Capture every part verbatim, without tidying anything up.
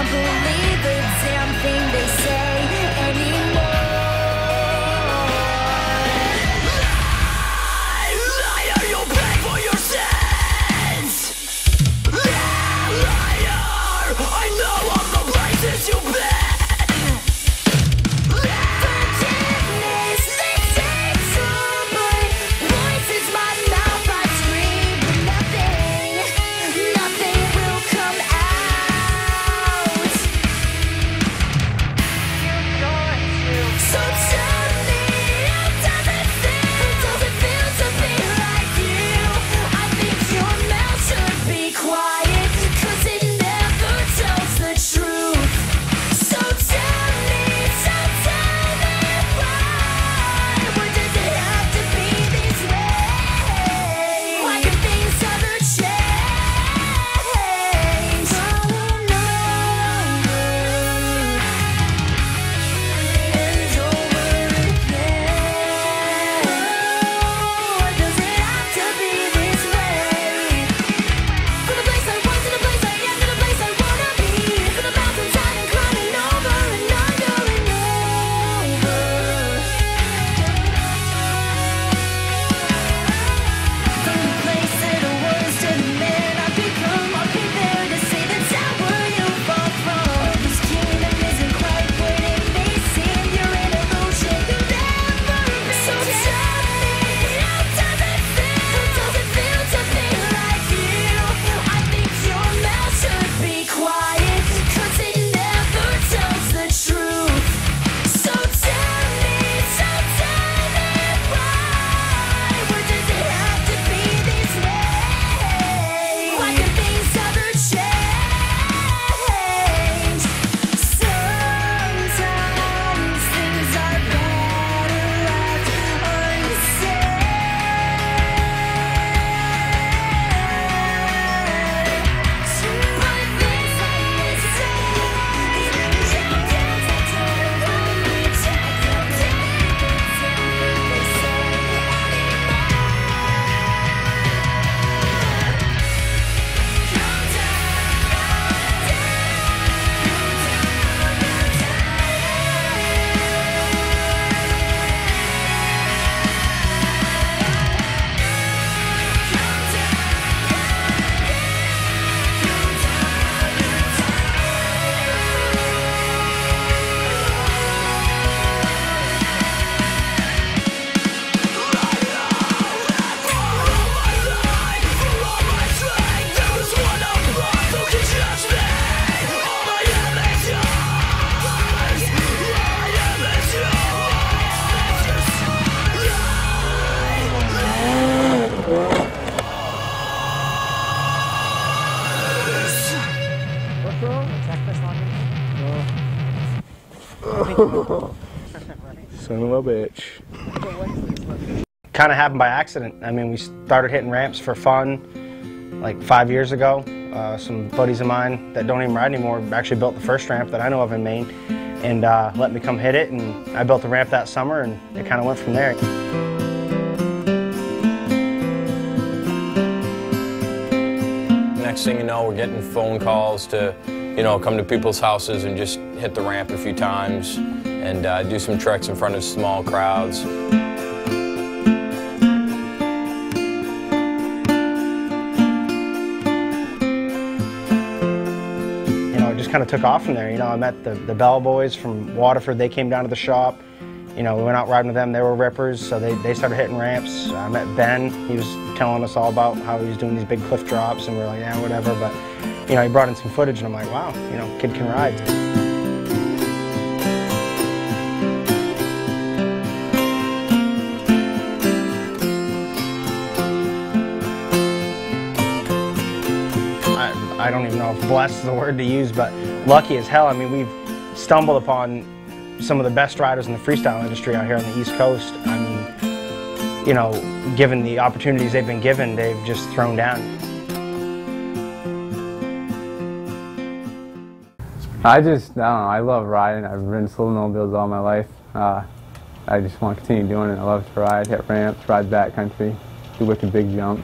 believe a damn thing they say anymore. Lie, liar, you'll pay for your sins. Liar, I know all the places you've been. Son of a bitch. Kind of happened by accident. I mean, we started hitting ramps for fun like five years ago. Uh, some buddies of mine that don't even ride anymore actually built the first ramp that I know of in Maine and uh, let me come hit it, and I built the ramp that summer and it kind of went from there. Next thing you know, we're getting phone calls to, you know, come to people's houses and just hit the ramp a few times and uh, do some tricks in front of small crowds. Kind of took off from there. You know, I met the, the Bell boys from Waterford. They came down to the shop. You know, we went out riding with them. They were rippers, so they, they started hitting ramps. I met Ben. He was telling us all about how he was doing these big cliff drops, and we were like, yeah, whatever. But, you know, he brought in some footage, and I'm like, wow, you know, kid can ride. I don't even know if blessed is the word to use, but lucky as hell. I mean, we've stumbled upon some of the best riders in the freestyle industry out here on the East Coast. I mean, you know, given the opportunities they've been given, they've just thrown down. I just, I don't know, I love riding. I've ridden snowmobiles all my life. Uh, I just want to continue doing it. I love to ride, hit ramps, ride backcountry, do wicked big jumps.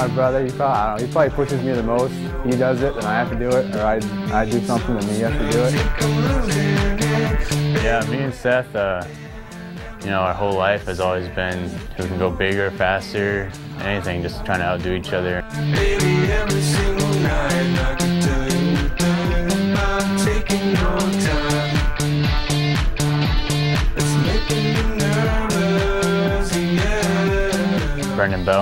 brother, he probably, I don't know, he probably pushes me the most. He does it, then I have to do it, or I, I do something, then he has to do it. Yeah, me and Seth, uh, you know, our whole life has always been who can go bigger, faster, anything, just trying to outdo each other. Baby, every single night I can tell you nothing about taking your time. It's making me nervous, yeah. Brendan Bell.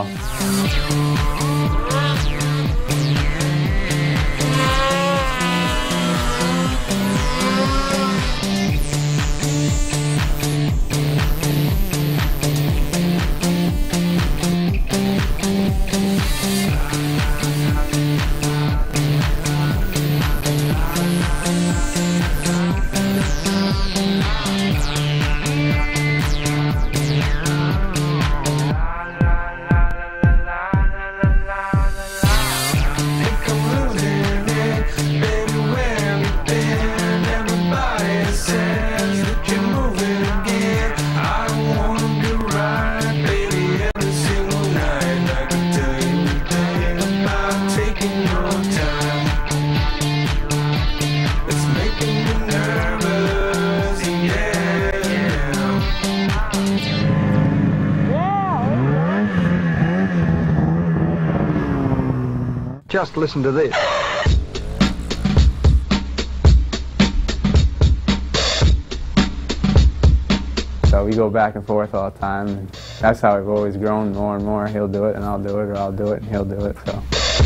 Just listen to this. So we go back and forth all the time, and that's how we've always grown more and more. He'll do it and I'll do it, or I'll do it and he'll do it, so.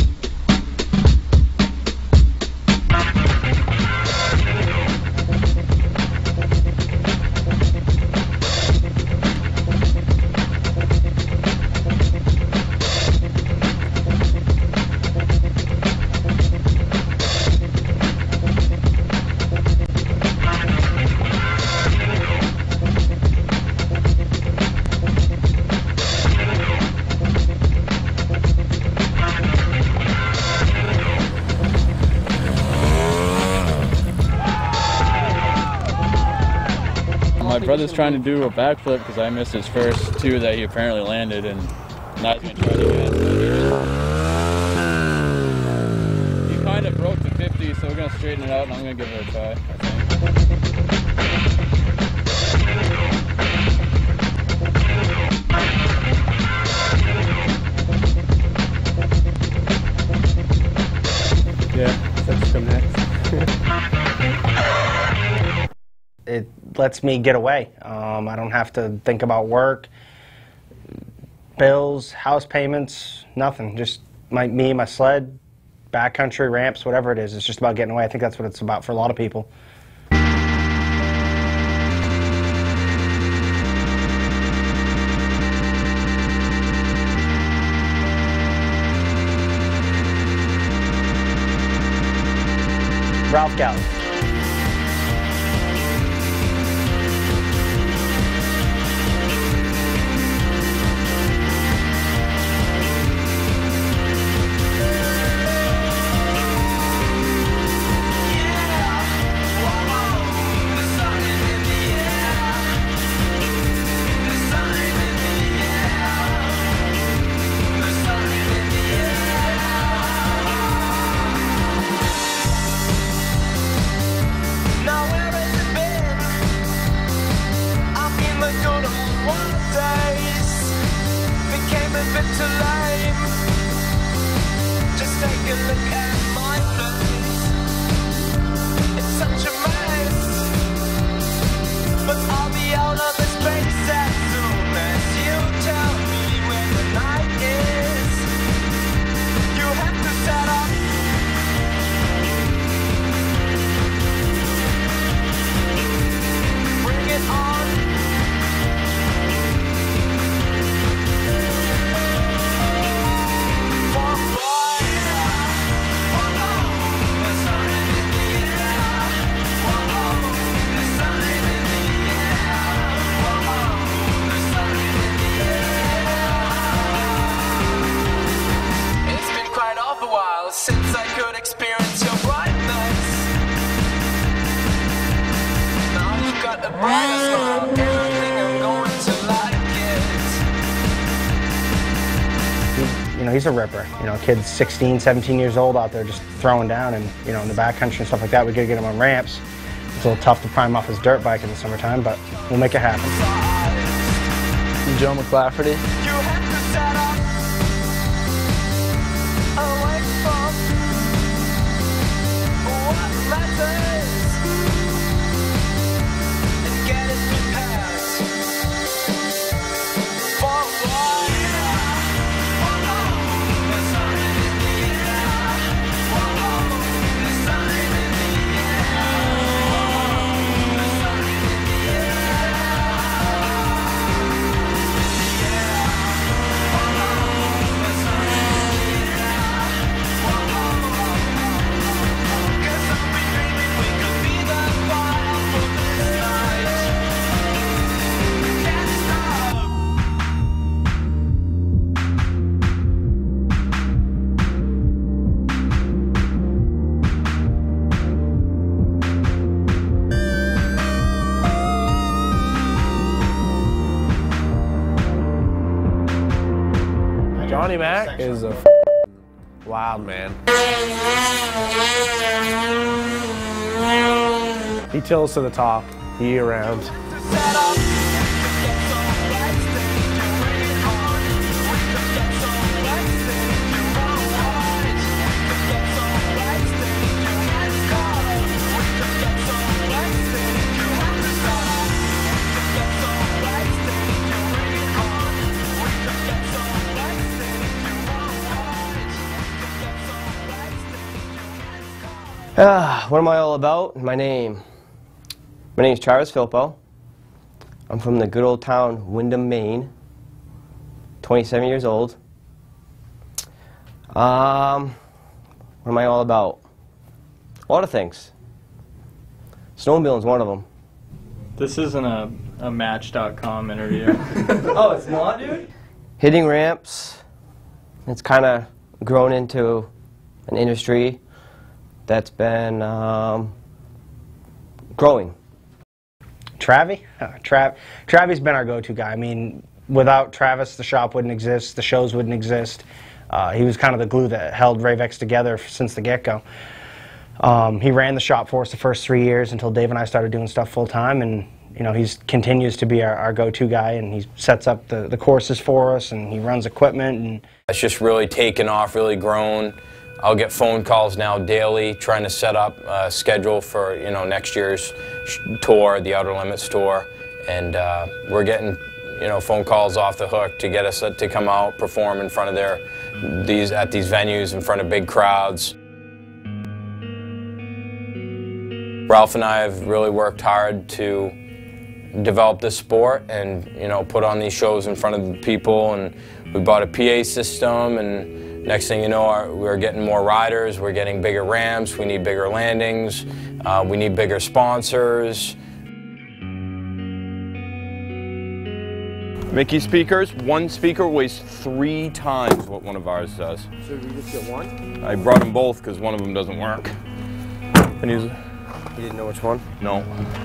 My brother's trying to do a backflip because I missed his first two that he apparently landed, and now he's going to try to again. He kind of broke the fifty, so we're going to straighten it out, and I'm going to give it a try, I think. Yeah, let's come next. It lets me get away. Um, I don't have to think about work, bills, house payments, nothing. Just my, me, my sled, backcountry, ramps, whatever it is. It's just about getting away. I think that's what it's about for a lot of people. Ralph Galley. Since I could experience your brightness, now you've got a brighter smile. Everything I'm going to like it. You know, know, he's a ripper. You know, kid's sixteen, seventeen years old out there just throwing down, and, you know, in the backcountry and stuff like that, we gotta get him on ramps. It's a little tough to prime off his dirt bike in the summertime, but we'll make it happen. Joe McClafferty. Johnny Mac is a wild man. He tills to the top year round. Ah, what am I all about? My name. My name is Travis Filpo. I'm from the good old town Windham, Maine. twenty-seven years old. Um, what am I all about? A lot of things. Snowmobile is one of them. This isn't a, a Match dot com interview. Oh, it's not, dude? Hitting ramps. It's kind of grown into an industry that's been um, growing. Travi? Uh, Trav Travi's been our go-to guy. I mean, without Travis, the shop wouldn't exist, the shows wouldn't exist. Uh, he was kind of the glue that held Rave together since the get-go. Um, he ran the shop for us the first three years until Dave and I started doing stuff full-time, and you know, he continues to be our, our go-to guy, and he sets up the, the courses for us, and he runs equipment. And it's just really taken off, really grown. I'll get phone calls now daily trying to set up a schedule for, you know, next year's tour, the Outer Limits tour, and uh, we're getting, you know, phone calls off the hook to get us to come out, perform in front of their these at these venues in front of big crowds. Ralph and I have really worked hard to develop this sport and, you know, put on these shows in front of the people, and we bought a P A system, and next thing you know, our, we're getting more riders, we're getting bigger ramps, we need bigger landings, uh, we need bigger sponsors. Mickey speakers, one speaker weighs three times what one of ours does. So we just get one? I brought them both because one of them doesn't work. And he's, You didn't know which one? no.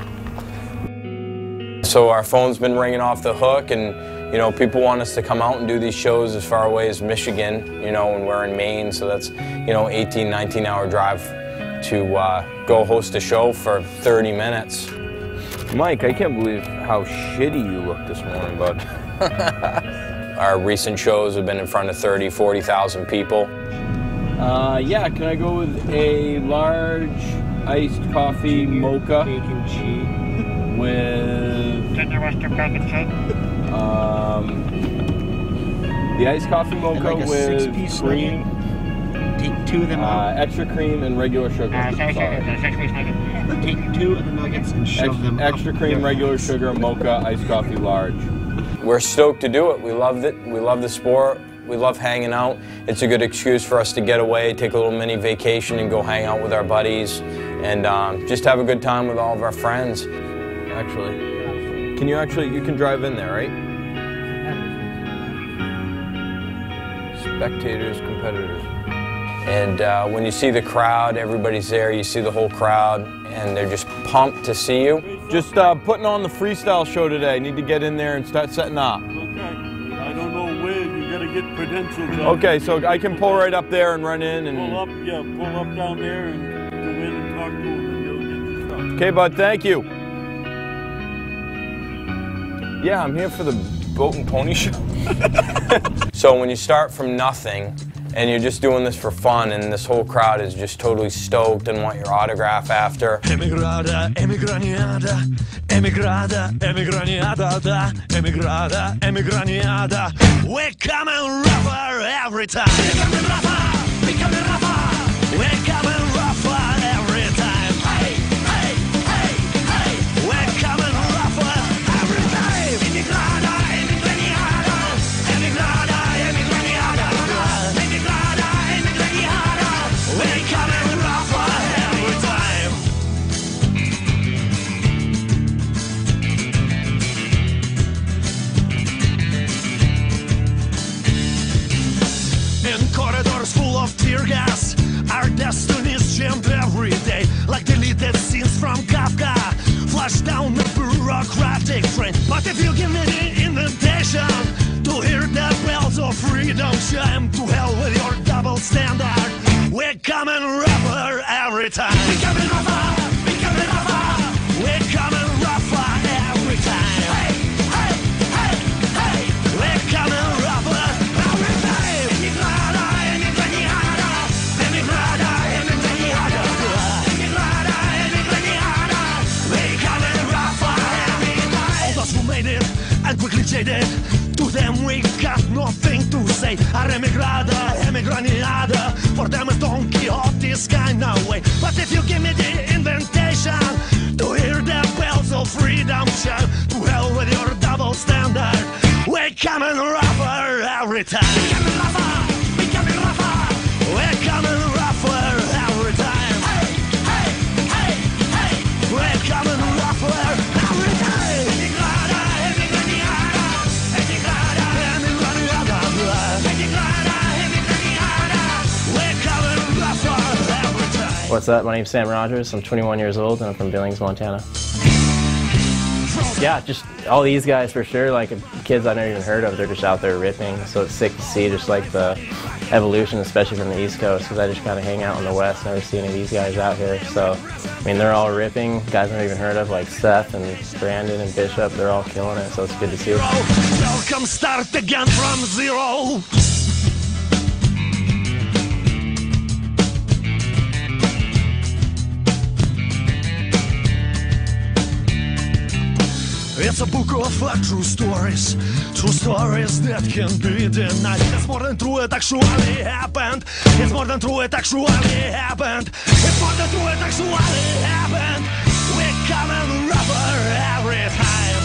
So our phone's been ringing off the hook, and you know, people want us to come out and do these shows as far away as Michigan, you know, and we're in Maine, so that's, you know, eighteen, nineteen hour drive to uh, go host a show for thirty minutes. Mike, I can't believe how shitty you look this morning, bud. Our recent shows have been in front of thirty, forty thousand people. Uh, yeah, can I go with a large iced coffee mocha bacon cheese with tender Western bacon shake? Um, the iced coffee mocha like a with six-piece cream, Take two of them uh, out. extra cream and regular sugar. Uh, sorry, sorry, Sorry. six-piece nugget. Take two of the nuggets and shove Ex them extra up cream, your regular ass. sugar, mocha, iced coffee, large. We're stoked to do it. We love it. We love the sport. We love hanging out. It's a good excuse for us to get away, take a little mini vacation, and go hang out with our buddies, and um, just have a good time with all of our friends. Actually, can you actually, you can drive in there, right? Spectators, competitors. And uh, when you see the crowd, everybody's there, you see the whole crowd, and they're just pumped to see you. Just uh, putting on the freestyle show today. Need to get in there and start setting up. Okay. I don't know when. You gotta get credentials. Okay, so I can pull right up there and run in and... Pull up, yeah, pull up down there and go in and talk to them and you'll get your stuff. Okay, bud, thank you. Yeah, I'm here for the boat and pony show. So when you start from nothing and you're just doing this for fun and this whole crowd is just totally stoked and want your autograph after. Emigrada, emigraniada, emigrada, emigraniada, da, emigrada, emigraniada. We're coming rougher every time. We're coming rougher, we're coming rougher. We're coming rougher every time. Hey, hey, hey, hey. We're coming rougher every time. Emigrada, emigraniada, emigrada, emigraniada, emigrada, emigraniada. We're coming rougher every time. In corridors full of tear gas, our destinies jammed every day, like deleted scenes from Kafka, flash down the bureaucratic train. But if you give me the invitation to hear the bells of freedom chime, to hell with your double standard. We're coming rougher every time. We're coming rougher, we're coming rougher. We're coming rougher every time. Hey, hey, hey, hey. We're coming rougher every time. Emigrada, emigraniada, emigrada, emigraniada, emigrada, emigraniada. We're coming rougher every time. All those who made it and quickly jaded, to them we got nothing to say. Our emigrada, emigraniada, for them it's Don Quixote's kind of way. But if you give me the invitation to hear the bells of freedom chime, to hell with your double standard. We're coming rougher every time. We're coming rougher, we're coming rougher. We're coming rougher every time. Hey, hey, hey, hey. We're coming rougher every time. Emigrada, emigraniada, emigrada, emigraniada, emigrada, emigraniada. We're coming rougher every time. What's up? My name's Sam Rogers. I'm twenty-one years old and I'm from Billings, Montana. Yeah, just all these guys for sure, like kids I've never even heard of, they're just out there ripping, so it's sick to see just like the evolution, especially from the East Coast, because I just kind of hang out in the West, never see any of these guys out here, so I mean they're all ripping, guys I've never even heard of like Seth and Brandon and Bishop, they're all killing it, so it's good to see. Welcome, start again from zero. It's a book of uh, true stories, true stories that can be denied. It's more than true, it actually happened. It's more than true, it actually happened. It's more than true, it actually happened. We're coming rougher every time.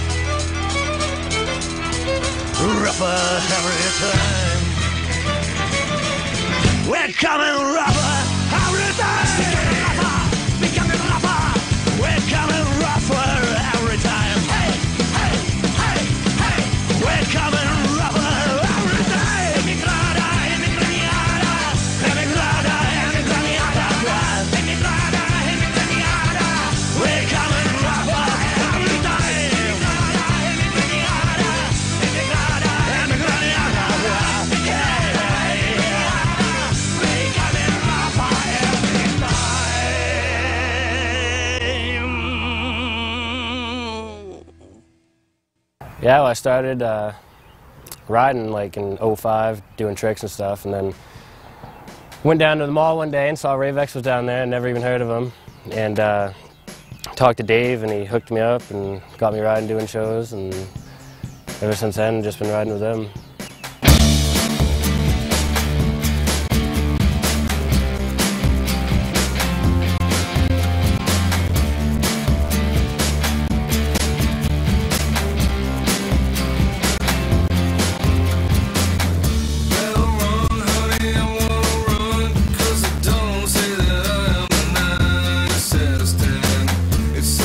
Rougher every time. We're coming rougher every time. We're coming rougher. We're coming rougher every time. We're coming rougher every day. Emigrada, emigraniada, emigrada, emigraniada, emigrada, emigraniada. We're coming rougher every day. Emigrada, emigraniada, emigrada, emigraniada. We're coming rougher every Yeah, well, I started uh, riding like in oh five, doing tricks and stuff, and then went down to the mall one day and saw Rave was down there, and never even heard of him, and uh, talked to Dave, and he hooked me up and got me riding, doing shows, and ever since then, just been riding with him.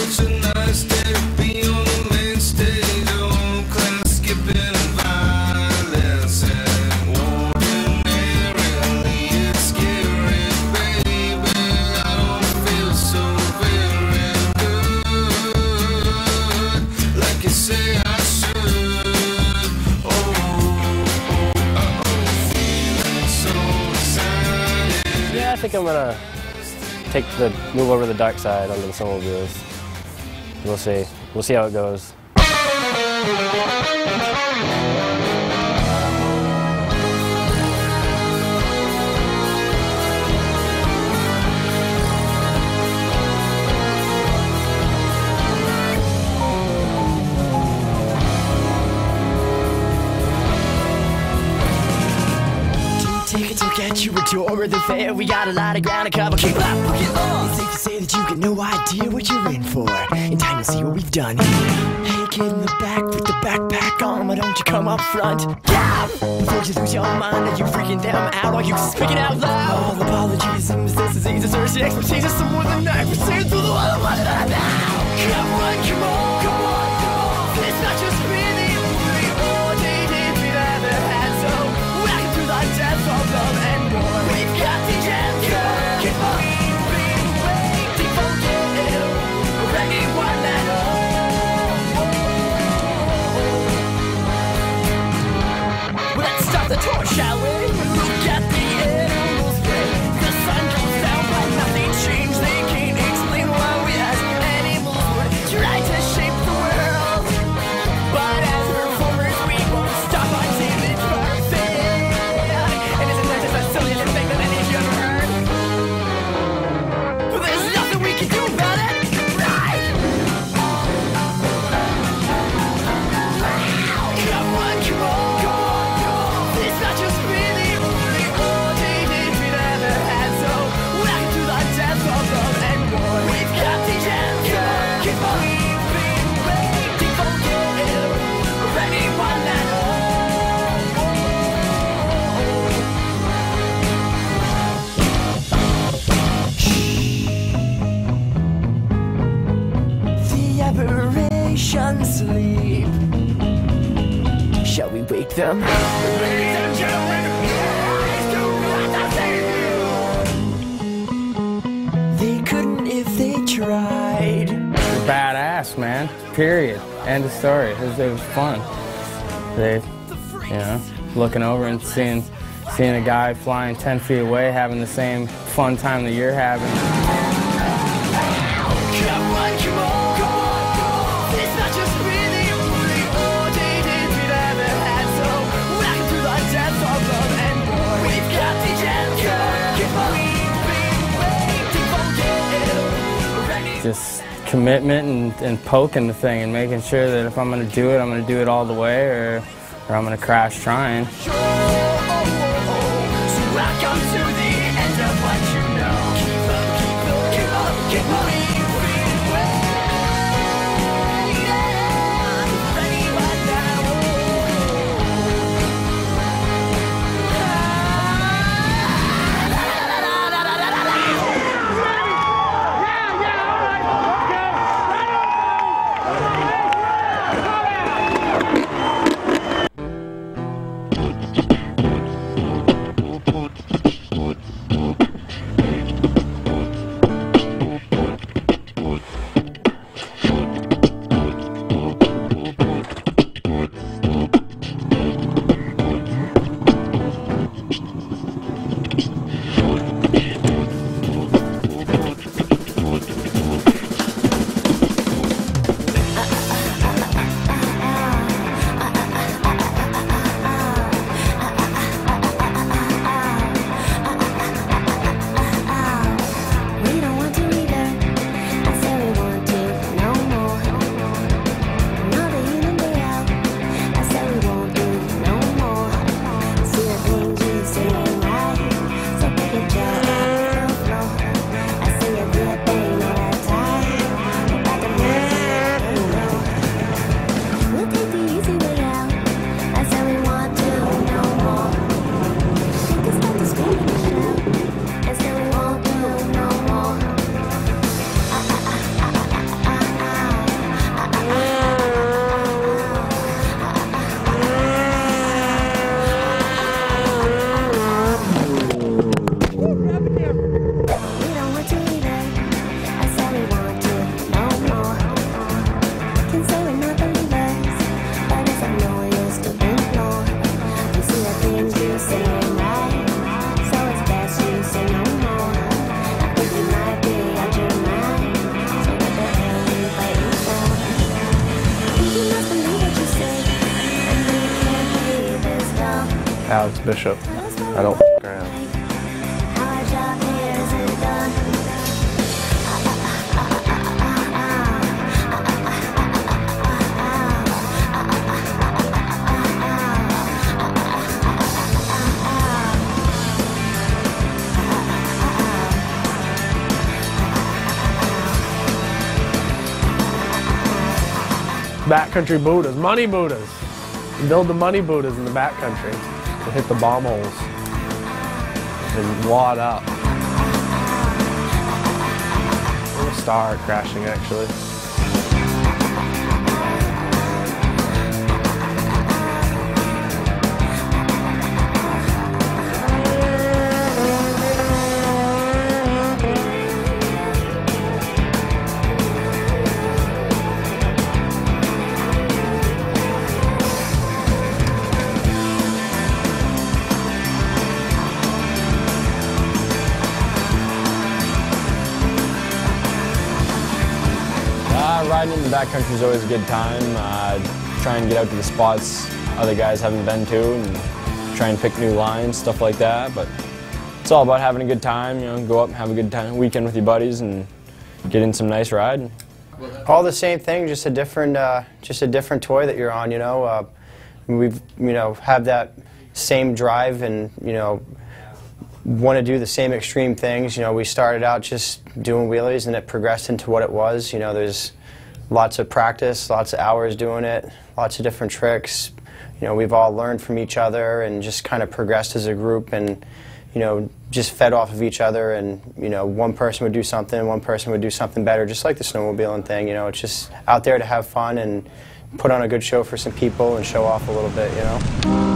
Nice day to be on the main stage, all class skipping and vine. I'm gonna take the move over to the dark side onto the snowmobiles. We'll see. We'll see how it goes. Tickets will get you a tour of the fair. We got a lot of ground to cover. Keep up, get on. It's safe to say that you get no idea what you're in for. In time, you'll see what we've done. Hey, kid in the back with the backpack on, why don't you come up front? Yeah! Before you lose your mind, are you freaking them out? Are you speaking out loud? All apologies and necessities to search the expertise of some more than nine percent through the one of now. Come on, come on, come on, come on. It's not just me, the only one they did we never had, so welcome to the death of love and war. We've got the answer. Keep on being waiting for you. Anyone at all. Well, let's start the tour, shall we? Look at the animals play. The sun goes down, but nothing changed. They can't explain why we as animals would try to shape the world. But as performers, we won't stop until it's perfect. And isn't that just a silly little thing that any of you ever heard? Well, there's nothing we can do about it, right? Come on, come on, come on, come on. It's not just really only all they did we never had, so welcome to the death of love and war. We've got the answer. Keep on being waiting for you. Or anyone at all. The aberrations sleep. Shall we wake them? Ladies and gentlemen, they couldn't if they tried. They're badass, man. Period. End of story. It was, it was fun. They, you know, looking over and seeing, seeing a guy flying ten feet away, having the same fun time that you're having. Come on, come on, come on, come on. It's not just really only all they did we never had, so welcome to the death of love and war. We've got the answer. Keep on being waiting for you. Just commitment and, and poking the thing and making sure that if I'm going to do it, I'm going to do it all the way, or, or I'm going to crash trying. So welcome to the end of what you know. Keep up, keep up, keep up, keep up. Alex Bishop. I don't f around. Backcountry Buddhas, money Buddhas. Build the money Buddhas in the backcountry. We'll hit the bomb holes and wad up. We'll start crashing actually. Riding in the backcountry is always a good time. Uh, try and get out to the spots other guys haven't been to and try and pick new lines, stuff like that. But it's all about having a good time, you know, go up and have a good time, weekend with your buddies and get in some nice riding. All the same thing, just a different, uh, just a different toy that you're on, you know. Uh, we've, you know, have that same drive and, you know, want to do the same extreme things. You know, we started out just doing wheelies and it progressed into what it was. You know, there's lots of practice, lots of hours doing it, lots of different tricks. You know, we've all learned from each other and just kind of progressed as a group and, you know, just fed off of each other and, you know, one person would do something, one person would do something better, just like the snowmobiling thing, you know. It's just out there to have fun and put on a good show for some people and show off a little bit, you know.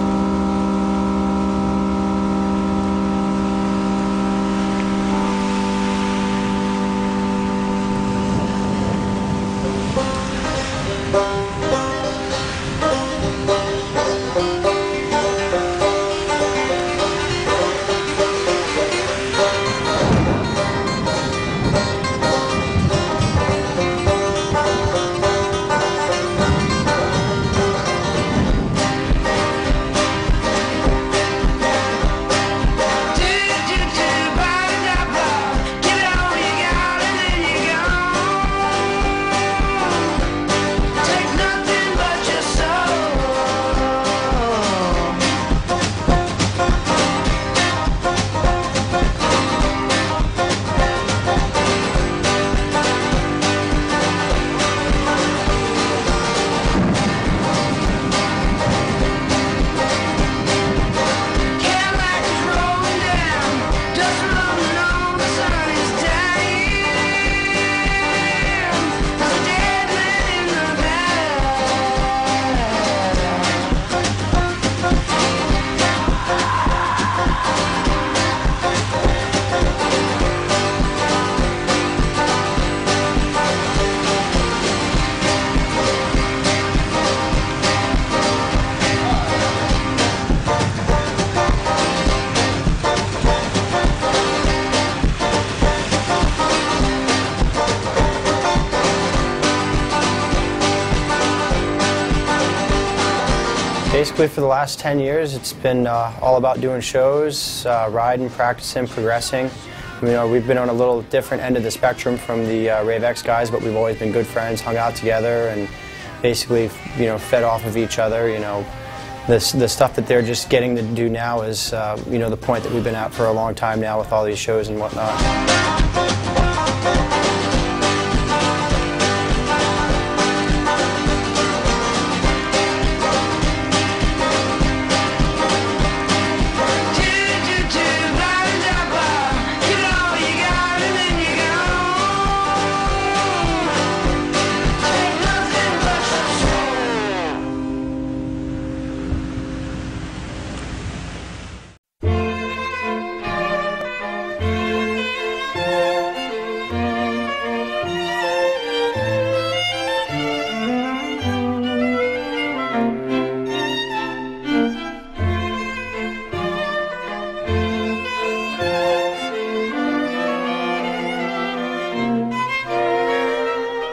Basically for the last ten years it's been uh, all about doing shows, uh, riding, practicing, progressing. You know, we've been on a little different end of the spectrum from the uh, Rave X guys, but we've always been good friends, hung out together and basically, you know, fed off of each other. You know, this, the stuff that they're just getting to do now is, uh, you know, the point that we've been at for a long time now with all these shows and whatnot.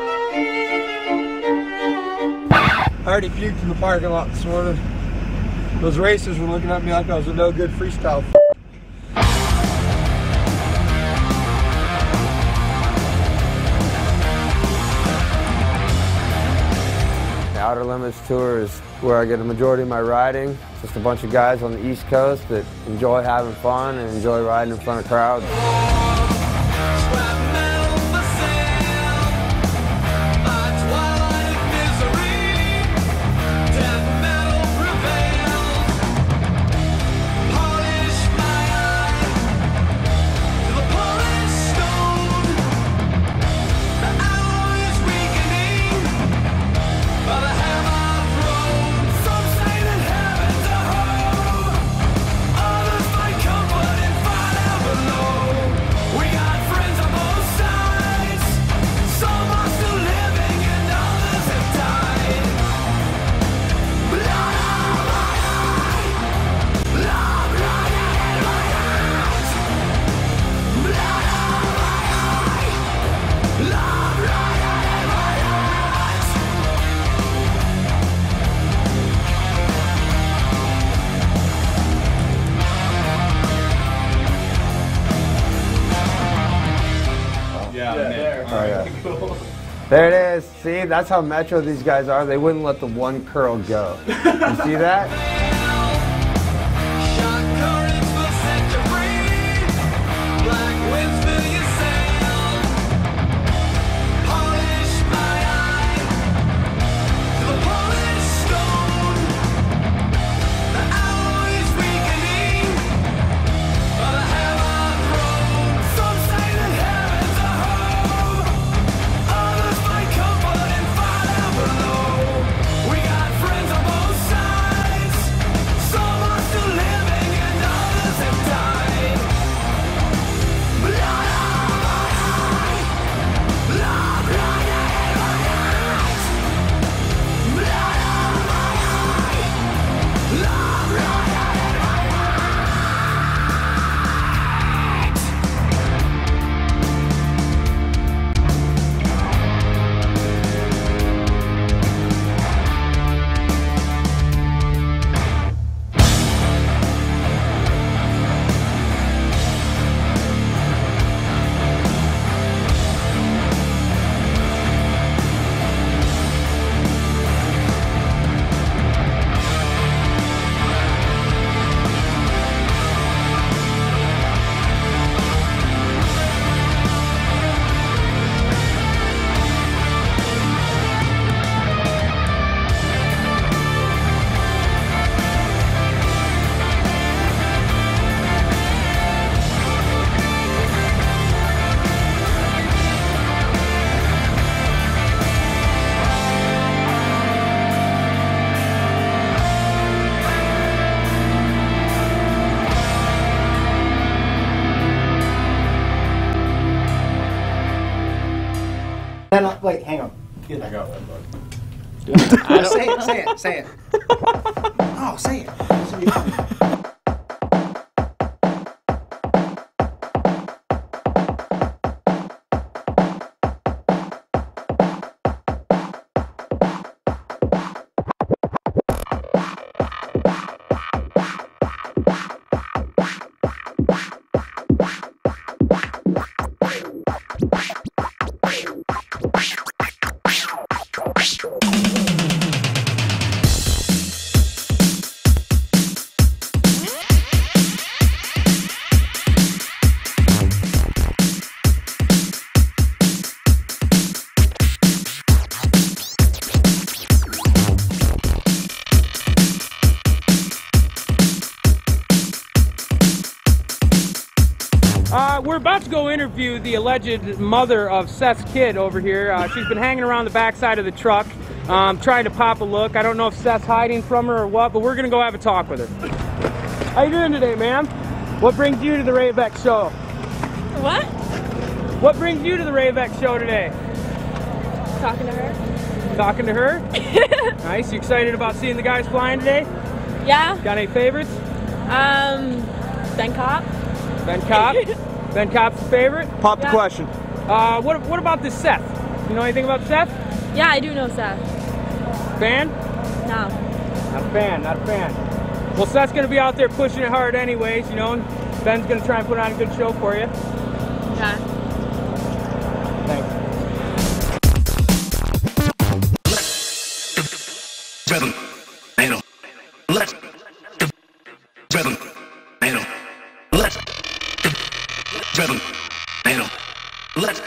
I already puked in the parking lot this morning. Those racers were looking at me like I was a no good freestyle. The Outer Limits Tour is where I get a majority of my riding. It's just a bunch of guys on the East Coast that enjoy having fun and enjoy riding in front of crowds. There it is. See, that's how metro these guys are. They wouldn't let the one curl go. You see that? Wait, hang on. Get I got one, bud. Say it, say it, say it. Oh, say it. Uh, we're about to go interview the alleged mother of Seth's kid over here. Uh, she's been hanging around the backside of the truck, um, trying to pop a look. I don't know if Seth's hiding from her or what, but we're gonna go have a talk with her. How you doing today, ma'am? What brings you to the Rave show? What? What brings you to the Rave show today? Talking to her. Talking to her? Nice. You excited about seeing the guys flying today? Yeah. Got any favorites? Um, Ben Kopp. Ben Kopp? Ben Kopp's the favorite? Pop the Yeah. question. Uh, what, what about this Seth? You know anything about Seth? Yeah, I do know Seth. Fan? No. Not a fan, not a fan. Well, Seth's going to be out there pushing it hard anyways, you know, and Ben's going to try and put on a good show for you. Okay. Thanks. Rhythm, anal, let the rhythm, anal, let the rhythm, anal, let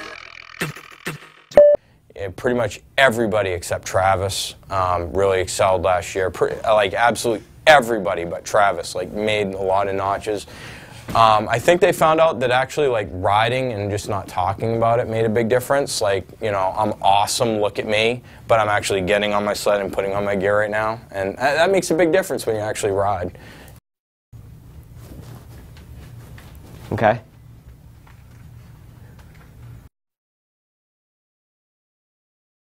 Yeah, pretty much everybody except Travis um, really excelled last year. Pretty, like absolutely everybody but Travis like made a lot of notches. Um, I think they found out that actually like riding and just not talking about it made a big difference. Like, you know, I'm awesome, look at me, but I'm actually getting on my sled and putting on my gear right now. And that makes a big difference when you actually ride. Okay.